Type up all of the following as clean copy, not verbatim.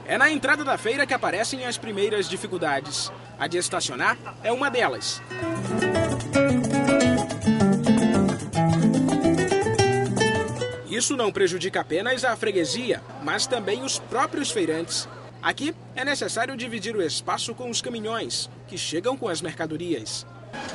É na entrada da feira que aparecem as primeiras dificuldades. A de estacionar é uma delas. Isso não prejudica apenas a freguesia, mas também os próprios feirantes. Aqui é necessário dividir o espaço com os caminhões, que chegam com as mercadorias.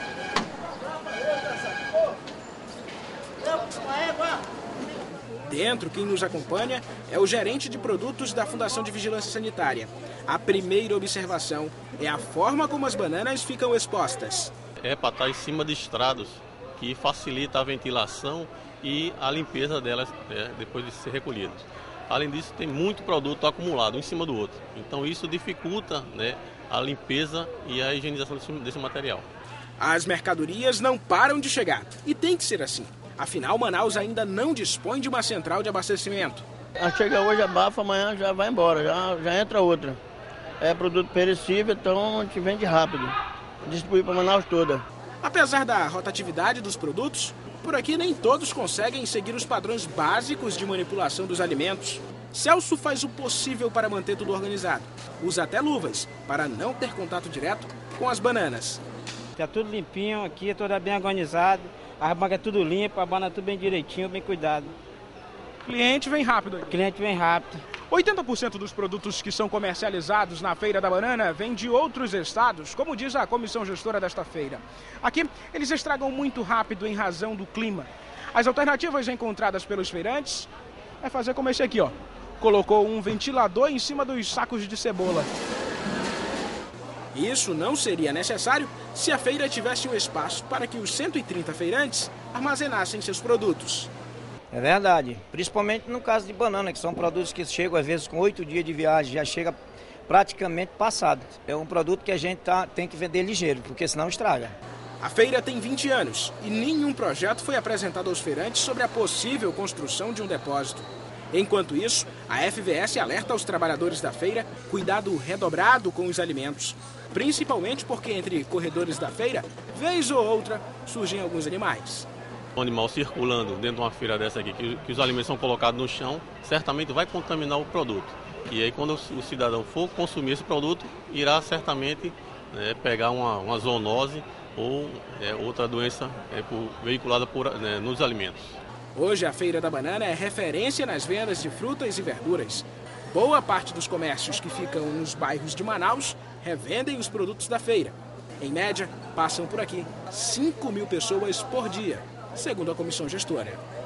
Dentro, quem nos acompanha é o gerente de produtos da Fundação de Vigilância Sanitária. A primeira observação é a forma como as bananas ficam expostas. É para estar em cima de estrados, que facilita a ventilação e a limpeza delas depois de ser recolhidas. Além disso, tem muito produto acumulado um em cima do outro. Então isso dificulta, a limpeza e a higienização desse material. As mercadorias não param de chegar e tem que ser assim. Afinal, Manaus ainda não dispõe de uma central de abastecimento. Chega hoje, abafa, amanhã já vai embora, já entra outra. É produto perecível, então a gente vende rápido. Distribui para Manaus toda. Apesar da rotatividade dos produtos, por aqui nem todos conseguem seguir os padrões básicos de manipulação dos alimentos. Celso faz o possível para manter tudo organizado. Usa até luvas para não ter contato direto com as bananas. Está tudo limpinho aqui, tudo bem organizado. A banca é tudo limpa, a banana é tudo bem direitinho, bem cuidado. Cliente vem rápido aí. Cliente vem rápido. 80% dos produtos que são comercializados na Feira da Banana vêm de outros estados, como diz a comissão gestora desta feira. Aqui, eles estragam muito rápido em razão do clima. As alternativas encontradas pelos feirantes é fazer como esse aqui, ó. Colocou um ventilador em cima dos sacos de cebola. Isso não seria necessário se a feira tivesse um espaço para que os 130 feirantes armazenassem seus produtos. É verdade, principalmente no caso de banana, que são produtos que chegam às vezes com 8 dias de viagem, já chega praticamente passado. É um produto que a gente tem que vender ligeiro, porque senão estraga. A feira tem 20 anos e nenhum projeto foi apresentado aos feirantes sobre a possível construção de um depósito. Enquanto isso, a FVS alerta aos trabalhadores da feira cuidado redobrado com os alimentos, principalmente porque entre corredores da feira, vez ou outra, surgem alguns animais. Um animal circulando dentro de uma feira dessa aqui, que os alimentos são colocados no chão, certamente vai contaminar o produto. E aí quando o cidadão for consumir esse produto, irá certamente pegar uma zoonose ou outra doença veiculada nos alimentos. Hoje a Feira da Banana é referência nas vendas de frutas e verduras. Boa parte dos comércios que ficam nos bairros de Manaus revendem os produtos da feira. Em média, passam por aqui 5.000 pessoas por dia, segundo a comissão gestora.